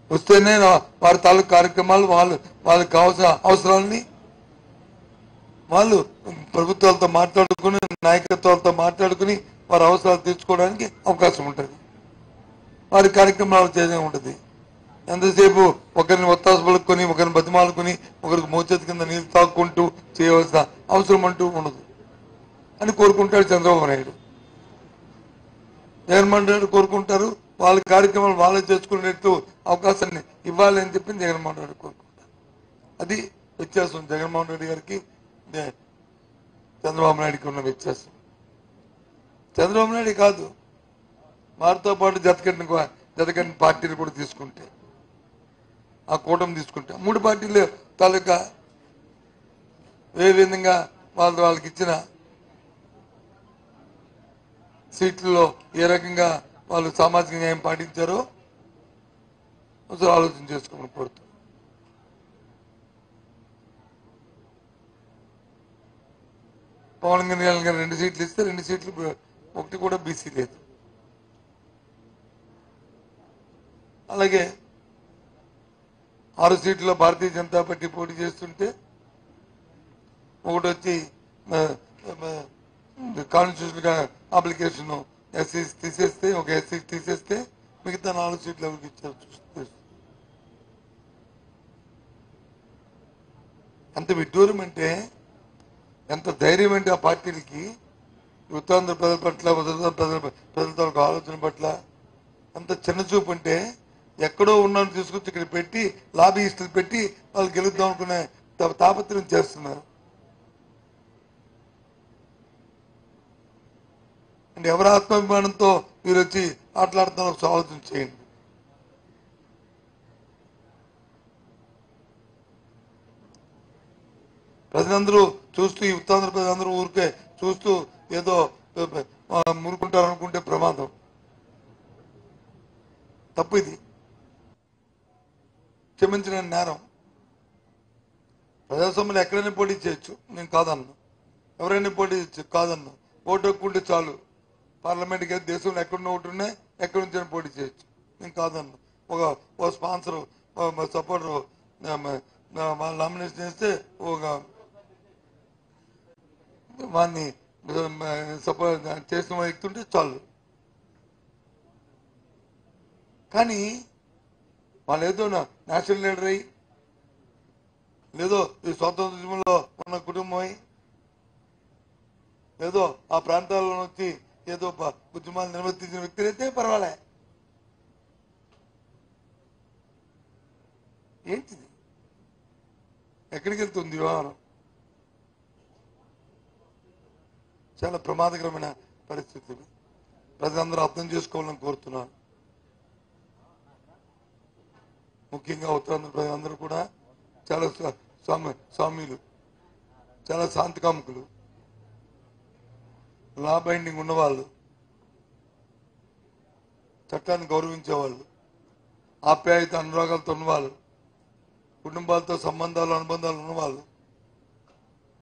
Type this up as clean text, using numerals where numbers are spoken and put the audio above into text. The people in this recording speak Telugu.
వస్తేనే వారి తాలూకు కార్యక్రమాలు వాళ్ళకి కావాల్సిన అవసరాలని వాళ్ళు ప్రభుత్వాలతో మాట్లాడుకుని నాయకత్వాలతో మాట్లాడుకుని వారి అవసరాలు తీర్చుకోవడానికి అవకాశం ఉంటుంది. వారి కార్యక్రమాలు చేసే ఉంటుంది. ఎంతసేపు ఒకరిని ఒత్తాస పలుకొని ఒకరిని బతిమాలుకొని ఒకరికి మోచేతి కింద నీళ్ళు తాక్కుంటూ చేయవలసిన అవసరం అంటూ ఉండదు అని కోరుకుంటాడు చంద్రబాబు నాయుడు. జగన్మోహన్ రెడ్డి కోరుకుంటారు వాళ్ళ కార్యక్రమాలు వాళ్ళే చేసుకునేట్టు అవకాశాన్ని ఇవ్వాలి అని చెప్పి జగన్మోహన్ రెడ్డి కోరుకుంటారు. అది వ్యత్యాసం జగన్మోహన్ రెడ్డి గారికి చంద్రబాబు నాయుడికి ఉన్న వ్యత్యాసం. చంద్రబాబు నాయుడు కాదు, వారితో పాటు జతకట్టిన పార్టీలు కూడా తీసుకుంటే, ఆ కూటమి తీసుకుంటే 3 పార్టీలు తాలూకా ఏ విధంగా వాళ్ళకి ఇచ్చిన సీట్లలో ఏ రకంగా వాళ్ళు సామాజిక న్యాయం పాటించారో ఒకసారి ఆలోచన చేసుకోమని కోరుతాం. పవన్ కళ్యాణ్ గారు 2 సీట్లు ఇస్తే 2 సీట్లు 1 కూడా బీసీ లేదు. అలాగే 6 సీట్లలో భారతీయ జనతా పార్టీ పోటీ చేస్తుంటే ఒకటి వచ్చి కాన్స్టిట్యూషన్ అప్లికేషన్ ఎస్సీ తీసేస్తే ఒక ఎస్సీ తీసేస్తే మిగతా 4 సీట్లు ఎవరికి ఇచ్చారు చూస్తే ఎంత విడ్డూరం అంటే, ఎంత ధైర్యం అంటే ఆ పార్టీలకి ఉత్తరాంధ్ర ప్రజల పట్ల ప్రజలతో ఆలోచన పట్ల ఎంత చిన్న చూపు అంటే, ఎక్కడో ఉన్నాను తీసుకొచ్చి ఇక్కడ పెట్టి లాబీయిస్టులు పెట్టి వాళ్ళు గెలుద్దాం అనుకునే తాపత్రయం చేస్తున్నారు. అంటే ఎవరి ఆత్మాభిమానంతో మీరు వచ్చి ఆటలాడుతున్న ఆలోచన చేయండి. ప్రజలందరూ చూస్తూ ఈ ఉత్తరాంధ్ర ప్రజలందరూ ఊరికే చూస్తూ ఏదో మునుకుంటారు అనుకుంటే ప్రమాదం. తప్పు, ఇది క్షమించిన నేరం. ప్రజాస్వామ్యంలో ఎక్కడైనా పోటీ చేయొచ్చు, నేను కాదన్నా. ఎవరైనా పోటీ చేయొచ్చు, కాదన్నా. ఓటు హక్కుంటే చాలు. పార్లమెంట్కి అయితే దేశంలో ఎక్కడున్న ఓటు ఉన్నాయి, ఎక్కడి నుంచి పోటీ చేయొచ్చు, నేను కాదన్నా. ఒక స్పాన్సర్ సపోర్టర్ నామినేషన్ చేస్తే ఒక వాడిని సపోర్ట్ చేసిన వ్యక్తి ఉంటే చాలు. కానీ వాళ్ళు ఏదో నేషనల్ లీడర్ అయ్యి, లేదో ఈ స్వాతంత్ర్యంలో ఉన్న కుటుంబం అయి, ఏదో ఆ ప్రాంతాల్లో వచ్చి ఏదో ఉద్యమాలు నిర్వర్తించిన వ్యక్తులు అయితే పర్వాలే. ఏంటిది? ఎక్కడికి వెళ్తుంది వ్యవహారం? చాలా ప్రమాదకరమైన పరిస్థితి. ప్రజలందరూ అర్థం చేసుకోవాలని కోరుతున్నాను. ముఖ్యంగా ఉత్తరాంధ్ర ప్రజలందరూ కూడా చాలా స్వామ్యులు, చాలా శాంతికాముకులు, లా బైండింగ్ ఉన్నవాళ్ళు, చట్టాన్ని గౌరవించేవాళ్ళు, ఆప్యాయత అనురాగాలతో ఉన్నవాళ్ళు, కుటుంబాలతో సంబంధాలు అనుబంధాలు ఉన్నవాళ్ళు,